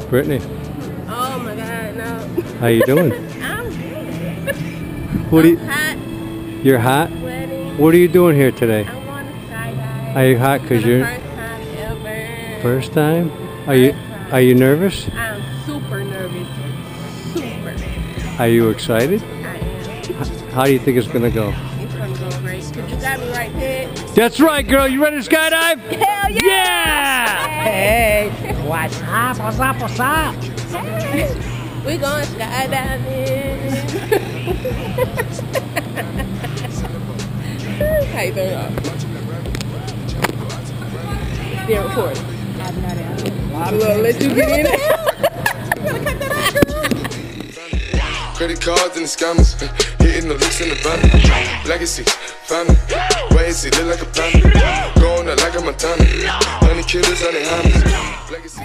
Brittany, Oh my God, no. how you doing? I'm good. What do you? Hot, You're hot. sweating. What are you doing here today? I want to skydive. Are you hot because For the you're first time ever. first time? Are you nervous? I'm super nervous. Super. Are you excited? I am. How do you think it's gonna go? It's gonna go great. Cause you got me right there. That's right, girl. You ready to skydive? Hell yeah! Yeah! Hey, What's up? What's up? What's up? hey. We going skydiving. How you doing? They're recording. I'm gonna let you get in it. Credit cards and the scammers, hitting the licks in the van. Legacy, family, why is it look like a plan? Going out like a Montana, honey killers on the hammers. Legacy.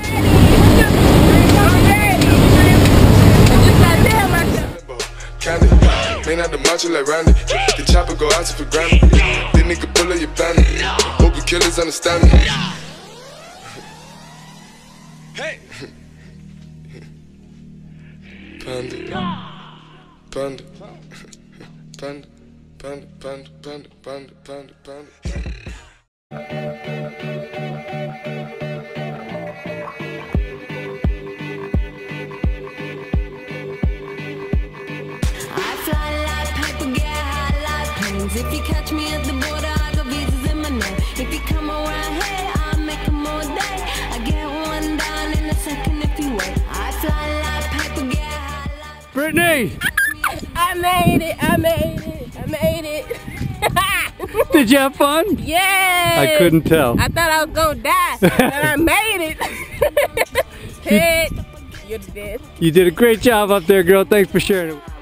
Candy, man out the macho like Randy. The chopper go out to for granted. This nigga pull up your bandit. Hope you killers understand me. Hey! Panda. Panda, panda, panda, panda, panda, panda, panda, panda. I fly like paper, get high like planes. If you catch me at the border, I got visas in my name. If you come around here, I'll make them all day. I get one down in a second if you wait. I fly like paper, get high like. Brittany, I made it. I made it. I made it. did you have fun? Yeah. I couldn't tell. I thought I was gonna die, but I made it. Ted, you're the best. You did a great job up there, girl. Thanks for sharing it.